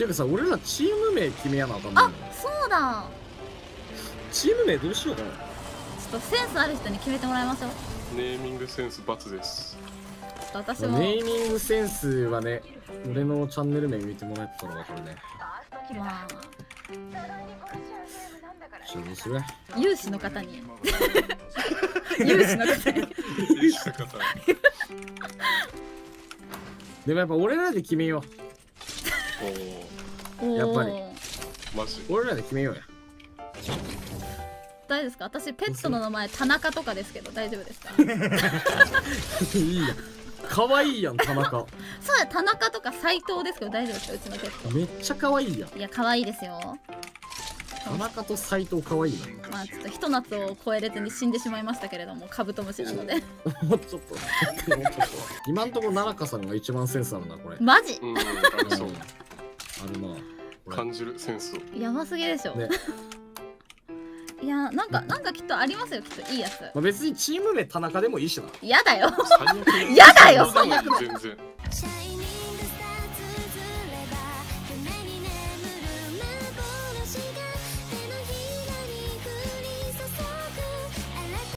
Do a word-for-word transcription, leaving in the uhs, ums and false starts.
ていうかさ、俺らチーム名決めやなあかんの。 あ、そうだ。 チーム名どうしようかな。 ちょっとセンスある人に決めてもらいましょう。 ネーミングセンス×です。 ちょっと私も。 ネーミングセンスはね、俺のチャンネル名見てもらったら分かるね。 まあじゃあどうする？ 有志の方に有志の方に有志の方でもやっぱ俺らで決めよおお、 やっぱりマジう。俺らで決めようや。 大丈夫ですか？私ペットの名前田中とかですけど大丈夫ですか？ いいやん。かわいいやん、田中。 そうや、田中とか斉藤ですけど大丈夫ですか？うちのペット。 めっちゃかわいいやん。 いや、可愛いですよ。 田中と斉藤かわいいな。 まあちょっとひと夏を超えれずに死んでしまいましたけれども、カブトムシなので。 もうちょっと。もうちょっと。今んとこ奈良香さんが一番センスあるな、これ。 マジ？ うん、ありそう。 あるな。これ感じるセンスを。 やばすぎでしょ。 ね。 いや、なんかなんかきっとありますよ、きっといいやつ。 まあ別にチーム名田中でもいいしな。 やだよ。 最悪やだよ最悪全然。